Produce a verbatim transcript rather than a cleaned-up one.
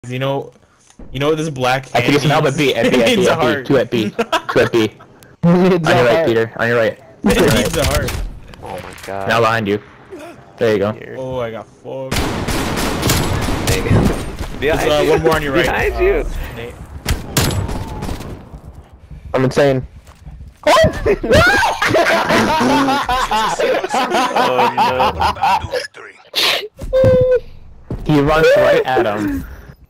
You know, you know what this black I can use some help at B, at B, at B, at B, two at B, two at B. On your right, Peter, on your right. It needs a heart. Oh my god. Now behind you. There you go. Here. Oh, I got fucked. Behind uh, you. one more on your right. Behind uh, you. Nate. I'm insane. Oh no. He runs right at him.